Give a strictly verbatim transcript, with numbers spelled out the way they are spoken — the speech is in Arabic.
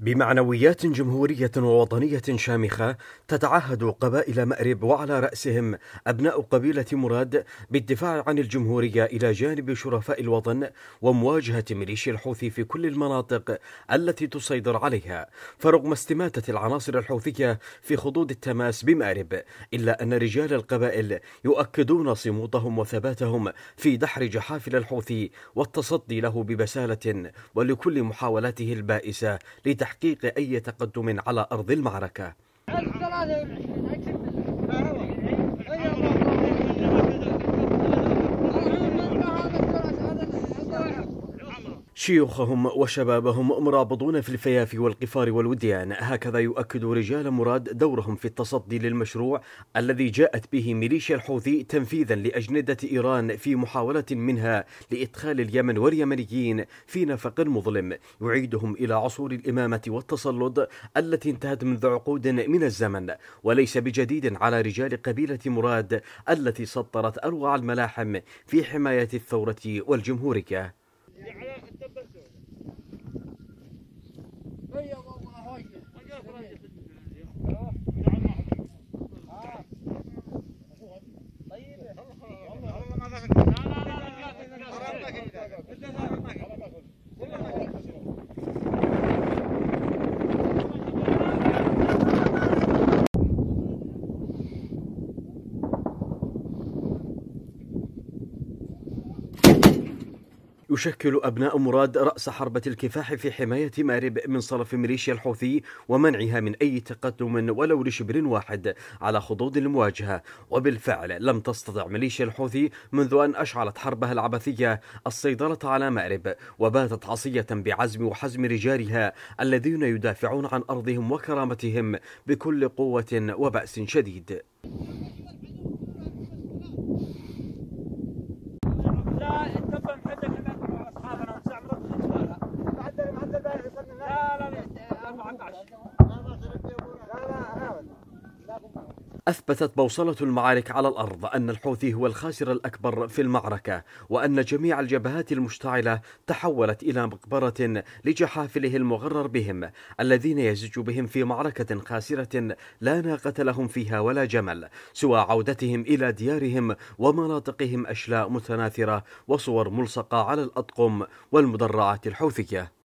بمعنويات جمهورية ووطنية شامخة تتعهد قبائل مأرب وعلى رأسهم أبناء قبيلة مراد بالدفاع عن الجمهورية إلى جانب شرفاء الوطن ومواجهة ميليشيا الحوثي في كل المناطق التي تسيطر عليها. فرغم استماتة العناصر الحوثية في خطوط التماس بمأرب، إلا أن رجال القبائل يؤكدون صمودهم وثباتهم في دحر جحافل الحوثي والتصدي له ببسالة، ولكل محاولاته البائسة لتحقيق أي تقدم على أرض المعركة. شيوخهم وشبابهم مرابطون في الفيافي والقفار والوديان، هكذا يؤكد رجال مراد دورهم في التصدي للمشروع الذي جاءت به ميليشيا الحوثي تنفيذا لأجندة إيران في محاولة منها لإدخال اليمن واليمنيين في نفق مظلم يعيدهم إلى عصور الإمامة والتسلط التي انتهت منذ عقود من الزمن. وليس بجديد على رجال قبيلة مراد التي سطرت أروع الملاحم في حماية الثورة والجمهورية. يشكل أبناء مراد رأس حربة الكفاح في حماية مأرب من صلف ميليشيا الحوثي ومنعها من أي تقدم ولو لشبر واحد على خطوط المواجهة. وبالفعل لم تستطع ميليشيا الحوثي منذ أن أشعلت حربها العبثية السيطرة على مأرب، وباتت عصية بعزم وحزم رجالها الذين يدافعون عن أرضهم وكرامتهم بكل قوة وبأس شديد. أثبتت بوصلة المعارك على الأرض أن الحوثي هو الخاسر الأكبر في المعركة، وأن جميع الجبهات المشتعلة تحولت إلى مقبرة لجحافله المغرر بهم، الذين يزج بهم في معركة خاسرة لا ناقة لهم فيها ولا جمل، سوى عودتهم إلى ديارهم ومناطقهم أشلاء متناثرة وصور ملصقة على الأطقم والمدرعات الحوثية.